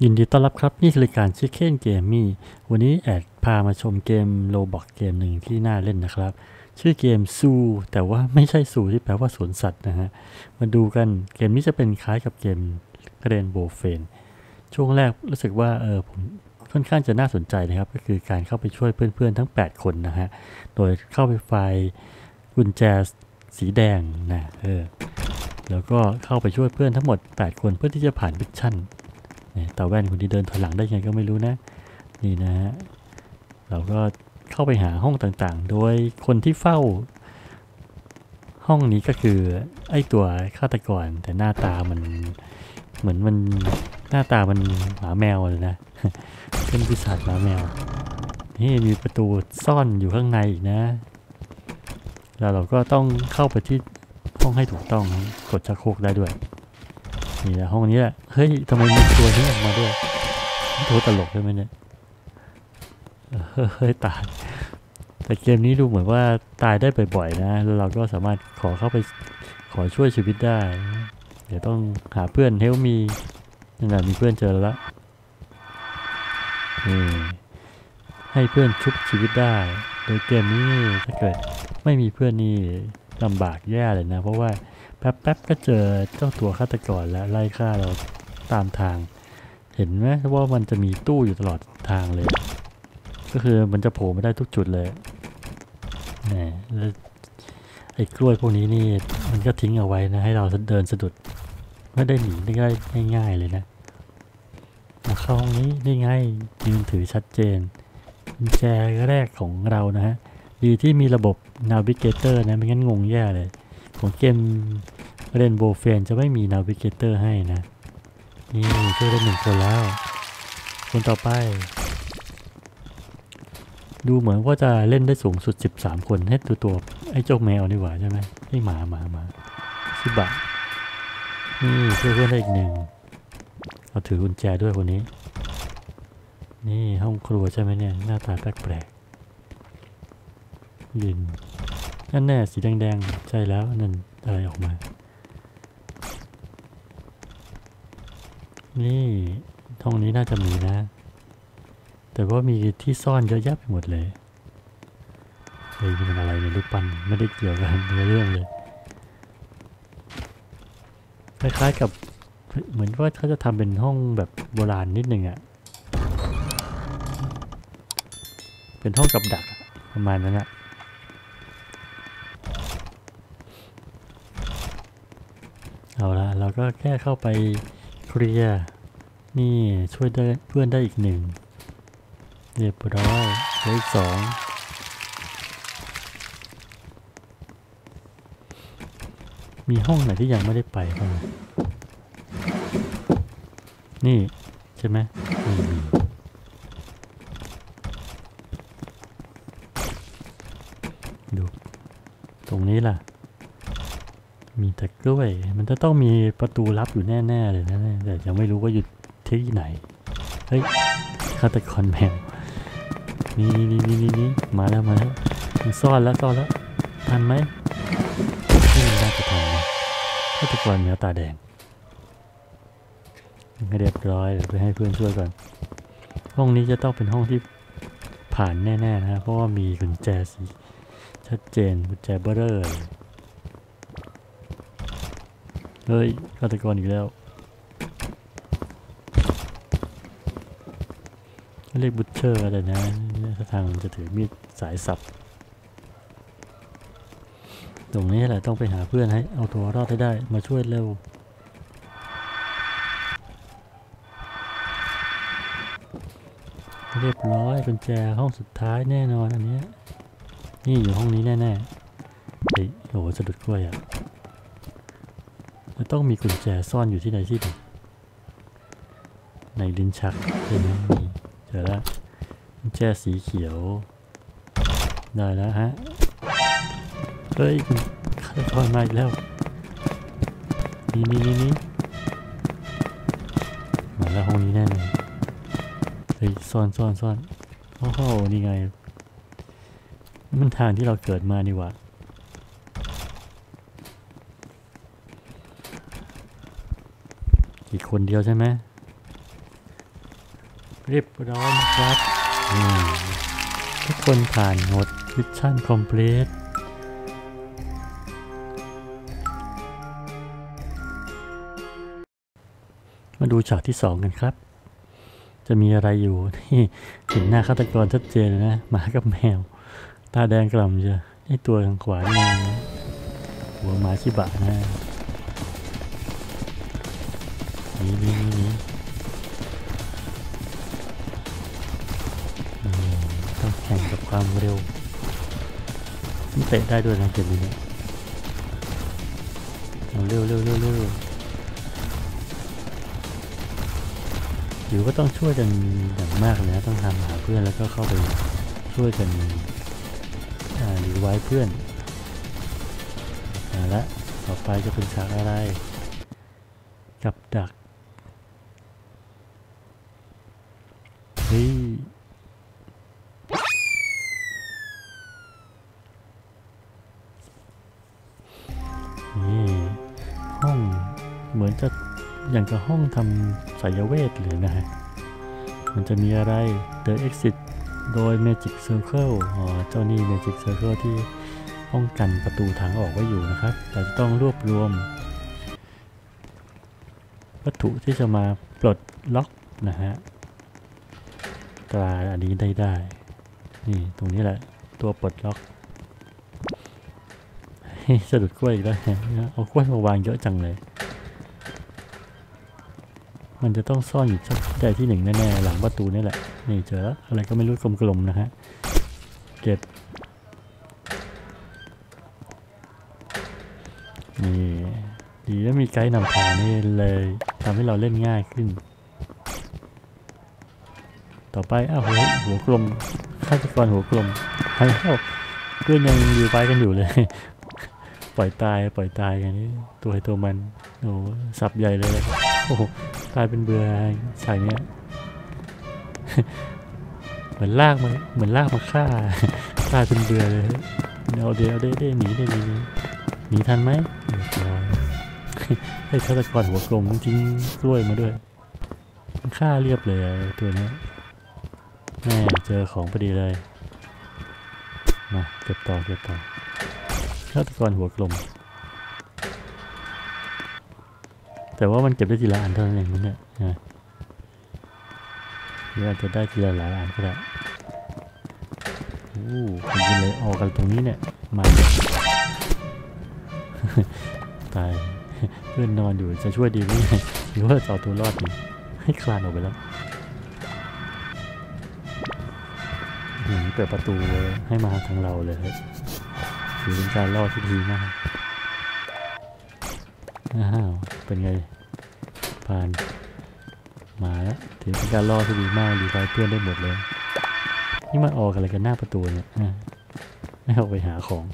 ยินดีต้อนรับครับนี่คือรายการ Chicken Gaming วันนี้แอดพามาชมเกมโรบล็อกเกมหนึ่งที่น่าเล่นนะครับชื่อเกมซูแต่ว่าไม่ใช่ซูที่แปลว่าสวนสัตว์นะฮะมาดูกันเกมนี้จะเป็นคล้ายกับเกมเรนโบว์เฟนช่วงแรกรู้สึกว่าผมค่อนข้างจะน่าสนใจนะครับก็คือการเข้าไปช่วยเพื่อนๆทั้ง8คนนะฮะโดยเข้าไปไฟล์กุญแจสีแดงนะแล้วก็เข้าไปช่วยเพื่อนทั้งหมด8คนเพื่อที่จะผ่านมิชชั่นตาแว่นคนที่เดินถอยหลังได้ไงก็ไม่รู้นะนี่นะฮะเราก็เข้าไปหาห้องต่างๆโดยคนที่เฝ้าห้องนี้ก็คือไอ้ตัวฆาตกรแต่หน้าตามันเหมือนมันหน้าตามันหมาแมวเลยนะ เป็นปีศาจหมาแมวนี่มีประตูซ่อนอยู่ข้างในอีกนะแล้วเราก็ต้องเข้าไปที่ห้องให้ถูกต้องกดชักโครกได้ด้วยนี่แหละห้องนี้แหละเฮ้ยทำไมมีตัวนี้ออกมาด้วยตัวตลกใช่ไหมเนี่ยเฮ้ยตายแต่เกมนี้ดูเหมือนว่าตายได้บ่อยๆนะแล้วเราก็สามารถขอเข้าไปขอช่วยชีวิตได้เดี๋ยวต้องหาเพื่อนเฮลมีนั่นแหละมีเพื่อนเจอแล้วนี่ให้เพื่อนชุบชีวิตได้โดยเกมนี้ถ้าเกิดไม่มีเพื่อนนี่ลำบากแย่เลยนะเพราะว่าแป๊บๆก็เจอเจ้าตัวฆาตกรแล้วไล่ฆ่าเราตามทางเห็นไหมว่ามันจะมีตู้อยู่ตลอดทางเลยก็คือมันจะโผล่มาได้ทุกจุดเลยนี่แล้วไอ้กล้วยพวกนี้นี่มันก็ทิ้งเอาไว้นะให้เราเดินสะดุดไม่ได้หนีได้ง่ายๆเลยนะมาเข้าห้องนี้ได้ง่ายยืนถือชัดเจนกุญแจแรกของเรานะฮะดีที่มีระบบ Navigator นะไม่งั้นงงแย่เลยของเกมเรนโบว์เฟนจะไม่มี Navigator ให้นะนี่ช่วยได้1 คนแล้วคนต่อไปดูเหมือนว่าจะเล่นได้สูงสุด13 คนให้ตัวไอ้เจ้าแมวนี่หว่าใช่ไหมไอ้หมาชิบะนี่ช่วยเพื่อนได้อีก1เราถือกุญแจด้วยคนนี้นี่ห้องครัวใช่ไหมเนี่ยหน้าตาแปลกๆยืนนั่นแน่สีแดงๆใช่แล้วนั่นอะไรออกมานี่ห้องนี้น่าจะมีนะแต่ว่ามีที่ซ่อนเยอะแยะไปหมดเลยเฮ้ยนี่มันอะไรเนี่ยรูปปั้นไม่ได้เกี่ยวกับเรื่องเลยคล้ายๆกับเหมือนว่าเขาจะทำเป็นห้องแบบโบราณนิดนึงอ่ะเป็นห้องกับดักประมาณนั้นอ่ะเอาละเราก็แค่เข้าไปเคลียร์นี่ช่วยได้เพื่อนได้อีก1เรียบร้อยเหลืออีก2มีห้องไหนที่ยังไม่ได้ไปบ้างนี่ใช่ไหมมีดูตรงนี้ล่ะมีแต่กล้วยมันจะต้องมีประตูลับอยู่แน่ๆเลยนะแต่ยังไม่รู้ว่าอยู่ที่ไหนเฮ้ยฆาตกรแมวนี่มาแล้วมันซ่อนแล้วทันไหมไม่น่าจะทันนะฆาตกรแมวตาแดงเรียบร้อยไปให้เพื่อนช่วยก่อนห้องนี้จะต้องเป็นห้องที่ผ่านแน่ๆนะเพราะว่ามีกุญแจสีชัดเจนกุญแจเบอร์เรอร์เฮ้ยฆาตกรอีกแล้วเรียกบุชเชอร์อะไรนะทางจะถือมีดสายสับตรงนี้แหละต้องไปหาเพื่อนให้เอาตัวรอดได้มาช่วยเร็วเรียบร้อยกุญแจห้องสุดท้ายแน่นอนอันนี้นี่อยู่ห้องนี้แน่ๆเฮ้ยโหสะดุดกล้วยอ่ะต้องมีกุญแจซ่อนอยู่ที่ไหนที่หนึ่งในลิ้นชักใช่ไหมนี่เจอแล้วกุญแจสีเขียวได้แล้วฮะเฮ้ยฆาตกรมาอีกแล้วนี่มาแล้วห้องนี้แน่เลยเฮ้ยซ่อนโอ้โหนี่ไงมันทางที่เราเกิดมานี่หว่าอีกคนเดียวใช่ไหมเรียบร้อยนะครับทุกคนผ่านหมดมิชชั่นคอมพลีทมาดูฉากที่2กันครับจะมีอะไรอยู่ที่เห็นหน้าฆาตกรชัดเจนนะหมากับแมวตาแดงกล่ำเชียวไอตัวทางขวานี่หัวหมาชิบะนะนี่ต้องแข่งกับความเร็วมันเตะได้ด้วยนะเกมนี้เนี่ยเร็วอยู่ก็ต้องช่วยกันอย่างมากเลยนะต้องทำหาเพื่อนแล้วก็เข้าไปช่วยกันรีไวฟ์เพื่อนและต่อไปจะเป็นฉากอะไรกับดักเฮ้ยนี่ห้องเหมือนจะอย่างกับห้องทำไสยเวทเลยนะฮะมันจะมีอะไร The Exit โดย Magic Circle เจ้านี่ Magic Circle ที่ป้องกันประตูทางออกไว้อยู่นะครับเราจะต้องรวบรวมวัตถุที่จะมาปลดล็อกนะฮะตราอันนี้ได้นี่ตรงนี้แหละตัวปลดล็อกสะดุดกล้วยอีกแล้วเอากล้วยมาวางเยอะจังเลยมันจะต้องซ่อนอยู่สักใจที่1แน่ๆหลังประตูนี่แหละนี่เจอแล้วอะไรก็ไม่รู้กลมๆนะฮะเก็บนี่ดีแล้วมีไกด์นำทางนี่เลยทำให้เราเล่นง่ายขึ้นต่อไปหัวกลมฆาตกรหัวกลมเพื่อนยังอยู่ไปกันอยู่เลยปล่อยตายกันนี่ตัวมันโอ้สับใหญ่เลยโอ้ตายเป็นเบื่อฉากเนี้ยเหมือนลากมาฆ่าตายเป็นเบื่อเลยเอาเดี๋ยวหนีทันไหมให้ฆาตกรหัวกลมจริงกล้วยมาด้วยฆ่าเรียบเลยตัวนี้แม่เจอของพอดีเลยมาเก็บต่อฆาตกรหัวกลมแต่ว่ามันเก็บได้ทีละอันเท่านั้นเองมันเนี่ยหรืออาจจะได้ทีละหลายอันก็ได้ผมจะเลยออกกันตรงนี้เนี่ยมาตายเพื่อนนอนอยู่จะช่วยดีไหมหรือว่าจะเอาตัวรอดดีให้คลานออกไปแล้วเปิดประตูให้มาทางเราเลยถือเป็นการรอดที่ดีมากเป็นไงผ่านมาแล้วถือเป็นการรอดที่ดีมากดีไปเพื่อนได้หมดเลยนี่มาออกอะไรกันหน้าประตูเนี่ยไม่ออกไปหาของ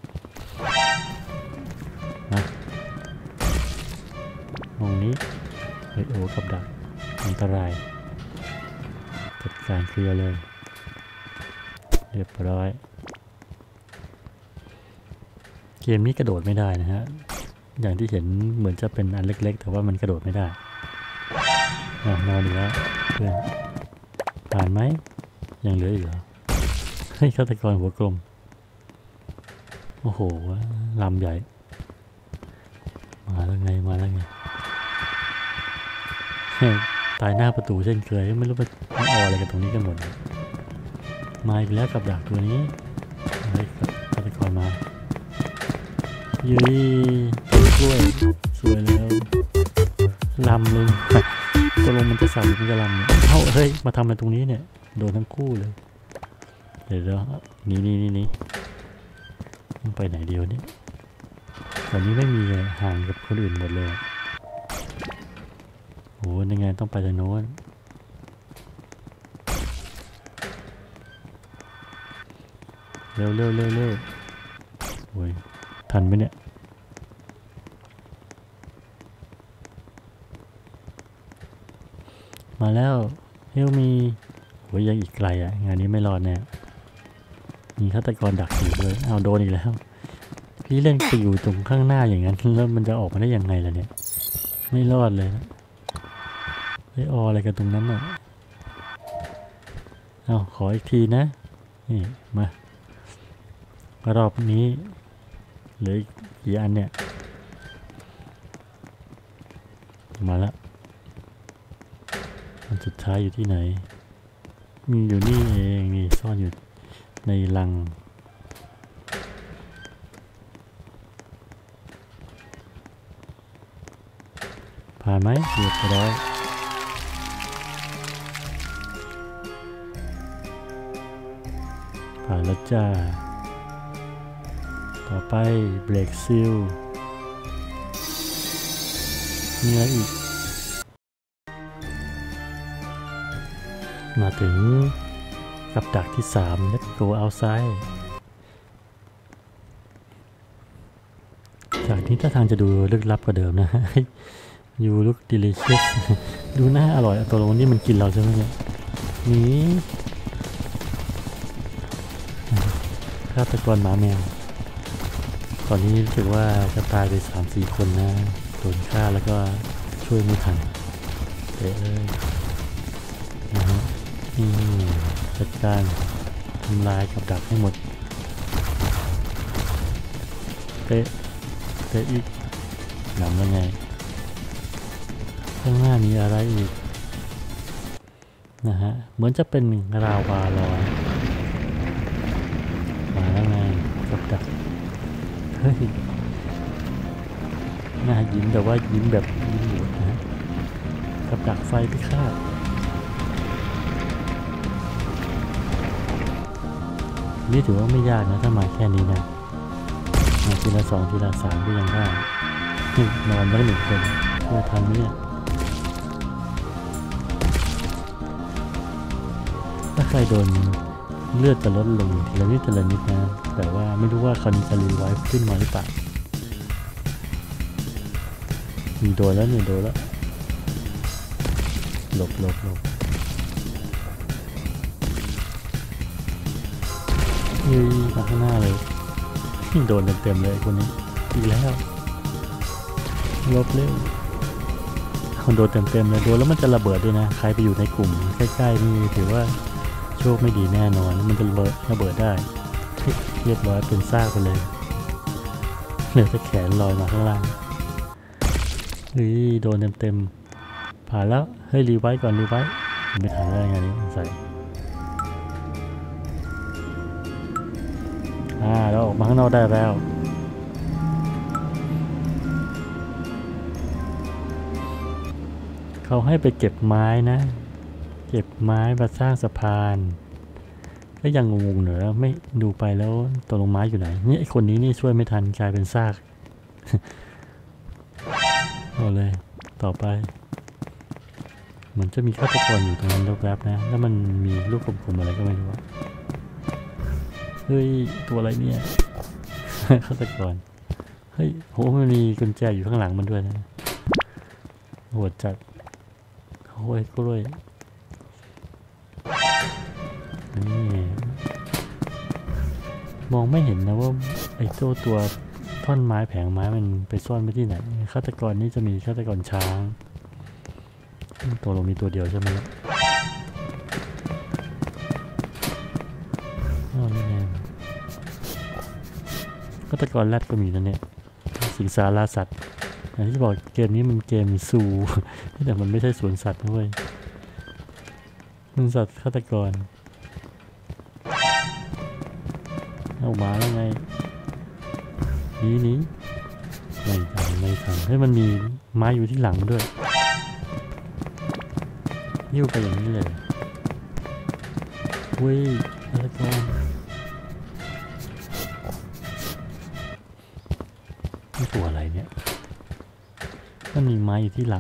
นะตรงนี้กับดักอันตรายจัดการเคลียร์เลยเรียบร้อยเกมนี้กระโดดไม่ได้นะฮะอย่างที่เห็นเหมือนจะเป็นอันเล็กๆแต่ว่ามันกระโดดไม่ได้นอนอีกแล้วเพื่อนผ่านไหมยังเหลืออีกเหรอให้ฆาตกรหัวกลมโอ้โหลำใหญ่มาแล้วไงตายหน้าประตูเช่นเคยไม่รู้ไปเอาอะไรกันตรงนี้กันหมดมาอีกแล้วกับดักตัวนี้ฆาตกรมายืยกล้วยสวยแล้วลำเลยตัวลงมันจะสั่นมันจะลำเนี่ยเฮ้ยมาทำอะไรตรงนี้เนี่ยโดนทั้งคู่เลยเดี๋ยวนี่ต้องไปไหนเดียวนี่ตอนนี้ไม่มีห่างกับคนอื่นหมดเลยโอ้ยังไงต้องไปทางโน้นเร็วโอ้ยทันไหมเนี่ยมาแล้วเฮลมีโอ้ยยังอีกไกลงานนี้ไม่รอดแน่มีฆาตกรดักอยู่เลยเอาโดนอีกแล้วพี่เล่นไปอยู่ตรงข้างหน้าอย่างนั้นแล้วมันจะออกมาได้ยังไงล่ะเนี่ยไม่รอดเลยนะไออะไรกันตรงนั้นน่ะเอาขออีกทีนะนี่มารอบนี้เหลือกี่อันเนี่ยมาแล้วอันสุดท้ายอยู่ที่ไหนมีอยู่นี่เองนี่ซ่อนอยู่ในลังผ่านไหมเรียบร้อยผ่านแล้วจ้าต่อไปเบรกซิลมีอะไรอีกมาถึงกับดักที่3 Let's go outside จากนี้ถ้าทางจะดูลึกลับกว่าเดิมนะYou look delicious ดูน่าอร่อยตัวลงนี่มันกินเราใช่ไหมเนี่ยนี่ฆาตกรหมาแมวตอนนี้รู้สึกว่าจะตายไป 3-4 คนนะโดนฆ่าแล้วก็ช่วยไม่ทันเอ๊ะนะฮะจัดการทำลายกับดักให้หมดเอ๊ะอีกหนำแล้วไงข้างหน้ามีอะไรอีกนะฮะเหมือนจะเป็นราวาลอยมาแล้วไงกับดักเฮ้ยน่ายิ้มแต่ว่ายิ้มแบบยิ้มหยุดนะกับดักไฟพิฆาตนี่ถือว่าไม่ยากนะถ้ามาแค่นี้นะมาทีละ2ทีละ3ก็ยังได้นอนได้1 คนเพื่อทำเนี่ยถ้าใครโดนเลือดจะลดลงทีละนิดนะแต่ว่าไม่รู้ว่าคราวนี้จะรีไวฟ์ขึ้นมาหรือเปล่ามีโดนแล้วหลบยืยมาข้างหน้าเลยโดนเต็มเลยคนนี้อีกแล้วลบเร็วคนโดนเต็มเลยโดนแล้วมันจะระเบิดด้วยนะใครไปอยู่ในกลุ่มใกล้ๆนี่ถือว่าโชคไม่ดีแน่นอนมันจะระเบิดได้เรียบร้อยเป็นซากไปเลยเหลือแต่แขนลอยมาข้างล่างโดนเต็มผ่านแล้วเฮ้ยรีไวท์ก่อนรีไวท์ไม่ทันได้ไงนี่ใส่เราออกมาข้างนอกได้แล้วเขาให้ไปเก็บไม้นะเก็บไม้มาสร้างสะพานก็ยังงงๆเหนือไม่ดูไปแล้วตัวลงไม้อยู่ไหนนี่ไอคนนี้นี่ช่วยไม่ทันกลายเป็นซากเอาเลยต่อไปเหมือนจะมีฆาตกรอยู่ตรงนั้นแวบๆนะแล้วมันมีลูกกลมๆอะไรก็ไม่รู้เฮ้ยตัวอะไรเนี่ยฆาตกรเฮ้ยโหมันมีกุญแจอยู่ข้างหลังมันด้วยนะโหดจัดโอ้ยกล้วยนี่มองไม่เห็นนะว่าไอ้ตัวท่อนไม้แผงไม้มันไปซ่อนไว้ที่ไหนฆาตกรนี่จะมีฆาตกรช้างตัวเรามีตัวเดียวใช่ไหมนี่ไงฆาตกรแรดก็มีนะเนี่ยสิงสารสัตว์อย่างที่บอกเกมนี้มันเกมซูแต่มันไม่ใช่สวนสัตว์ด้วยมันสัตว์ฆาตกรเอามาแล้วไงนี้ไม่ทันให้มันมีไม้อยู่ที่หลังด้วยยิ้วไปอย่างนี้เลยเว้ยฆาตกรนี่ตัวอะไรเนี่ยมันมีไม้อยู่ที่หลัง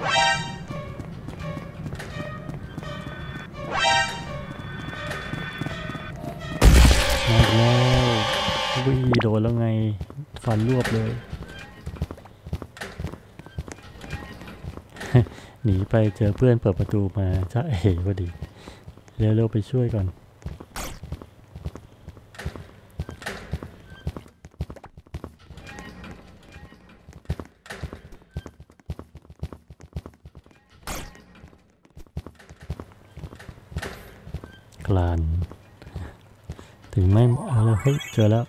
มาแล้วโดนแล้วไงฟันรวบเลย หนีไปเจอเพื่อนเปิดประตูมาจ้าเอ๋พอดีเร็วๆไปช่วยก่อนฆลานถึงไม่เอาเลยเฮ้ยเจอแล้ว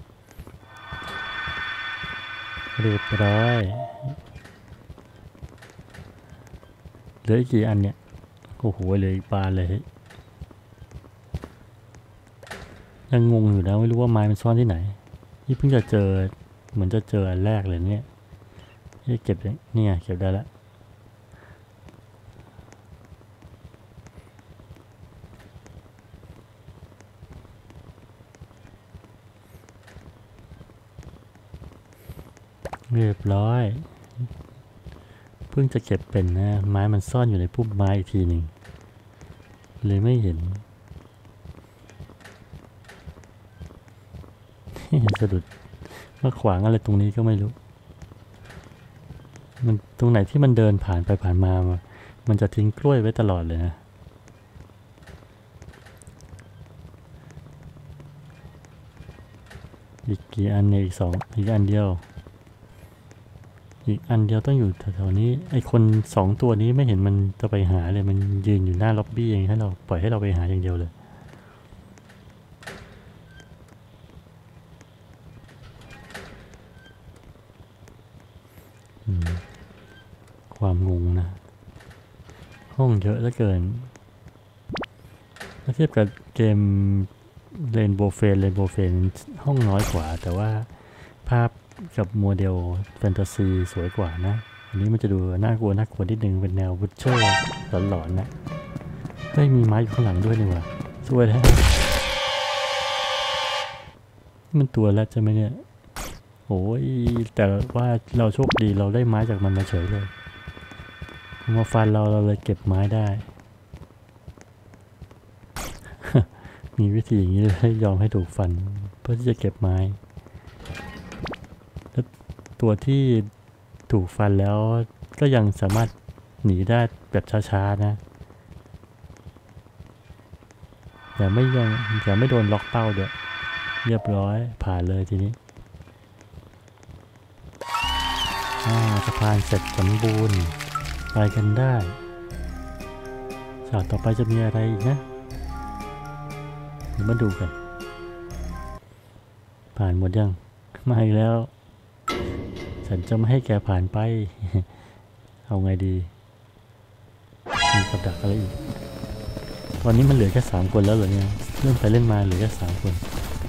เรียบร้อยเหลืออีกกี่อันเนี่ยโอ้โหเหลืออีกบานเลยยังงงอยู่นะไม่รู้ว่าไม้มันซ่อนที่ไหนนี่เพิ่งจะเจอเหมือนจะเจออันแรกเลยเนี่ยเก็บเนี่ยเก็บได้แล้วเรียบร้อยเพิ่งจะเก็บเป็นนะไม้มันซ่อนอยู่ในพุ่มไม้อีกทีหนึ่งเลยไม่เห็นสะดุดมาขวางอะไรตรงนี้ก็ไม่รู้มันตรงไหนที่มันเดินผ่านไปผ่านมามันจะทิ้งกล้วยไว้ตลอดเลยนะอีกกี่อันเนี่ยอีกอันเดียวต้องอยู่แถวๆนี้ไอ้คน2ตัวนี้ไม่เห็นมันจะไปหาเลยมันยืนอยู่หน้าล็อบบี้เองให้เราปล่อยให้เราไปหาอย่างเดียวเลยความงงนะห้องเยอะเหลือเกินถ้าเทียบกับเกมเรนโบว์เฟนห้องน้อยกว่าแต่ว่าภาพกับโมเดลแฟนตาซีสวยกว่านะอันนี้มันจะดูน่ากลัวนิดนึงเป็นแนววูดเชอร์หลอนๆนะเฮ้ยมีไม้อยู่ข้างหลังด้วยนี่หว่าสวยแท้มันตัวแล้วใช่ไหมเนี่ยโอ้ยแต่ว่าเราโชคดีเราได้ไม้จากมันมาเฉยเลยมาฟันเราเลยเก็บไม้ได้ มีวิธีอย่างนี้ให้ยอมให้ถูกฟันเพื่อที่จะเก็บไม้แล้วตัวที่ถูกฟันแล้วก็ยังสามารถหนีได้แบบช้าๆนะแต่ไม่โดนล็อกเป้าเดี๋ยวเรียบร้อยผ่านเลยทีนี้สะพานเสร็จสมบูรณ์ไปกันได้ฉากต่อไปจะมีอะไรอีกนะเดี๋ยวมาดูกันผ่านหมดยังมาอีกแล้วฉันจะไม่ให้แกผ่านไป เอาไงดีมีกับดักอะไรอีกตอนนี้มันเหลือแค่3 คนแล้วเหรอเนี่ยเล่นไปเล่นมาเหลือแค่3 คน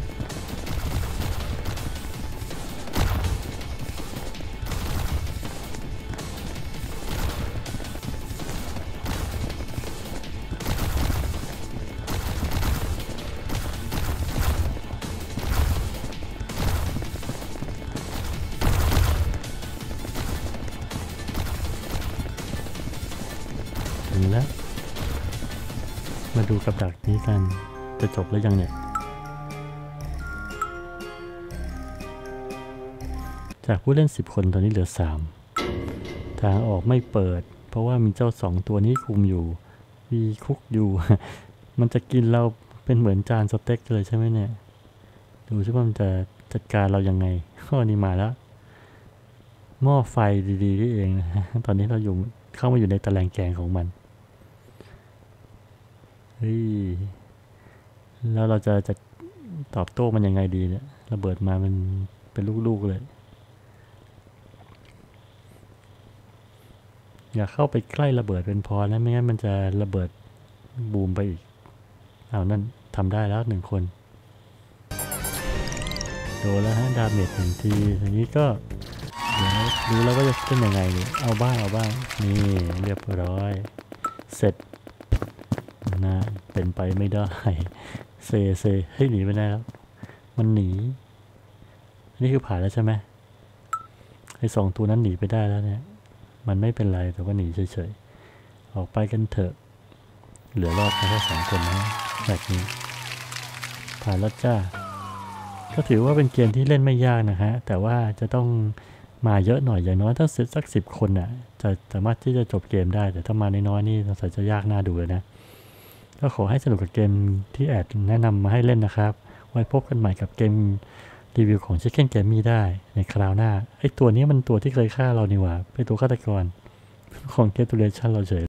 ถึงแล้วมาดูกับดักนี้กันจะจบแล้วยังเนี่ยจากผู้เล่น10 คนตอนนี้เหลือ3ทางออกไม่เปิดเพราะว่ามีเจ้า2 ตัวนี้คุมอยู่มีคุกอยู่ มันจะกินเราเป็นเหมือนจานสเต็กเลยใช่ไหมเนี่ยดูซิว่ามันจะจัดการเรายังไงข้อนี้มาแล้วหม้อไฟดีๆนี่เองนะตอนนี้เราเข้ามาอยู่ในตะแลงแกงของมันเฮ้ยแล้วเราจะตอบโต้มันยังไงดีเนี่ยระเบิดมามันเป็นลูกๆเลยอย่าเข้าไปใกล้ระเบิดเป็นพอนะไม่งั้นมันจะระเบิดบูมไปอีกเอานั่นทำได้แล้ว1 คนโดนแล้วฮะดาเมจ1 ทีอย่างนี้ก็เดี๋ยวรู้แล้วว่าจะเป็นยังไงเนี่ยเอาบ้างนี่เรียบร้อยเสร็จนะเป็นไปไม่ได้เซให้หนีไปได้แล้วมันหนีนี่คือผ่านแล้วใช่ไหมไอ้2 ตัวนั้นหนีไปได้แล้วเนี่ยมันไม่เป็นไรแต่ว่าหนีเฉยๆออกไปกันเถอะเหลือรอดแค่2 คนนะแบบนี้ผ่านแล้วจ้าก็ถือว่าเป็นเกมที่เล่นไม่ยากนะฮะแต่ว่าจะต้องมาเยอะหน่อยอย่างน้อยถ้าสัก10 คนน่ะจะสามารถที่จะจบเกมได้แต่ถ้ามาน้อยๆนี่สงสัยจะยากน่าดูเลยนะก็ขอให้สนุกกับเกมที่แอดแนะนำมาให้เล่นนะครับไว้พบกันใหม่กับเกมรีวิวของ Chicken Gammy ได้ในคราวหน้าไอ้ตัวนี้มันตัวที่เคยฆ่าเรานี่หว่าเป็นตัวฆาตกรของ Congratulation เราเฉย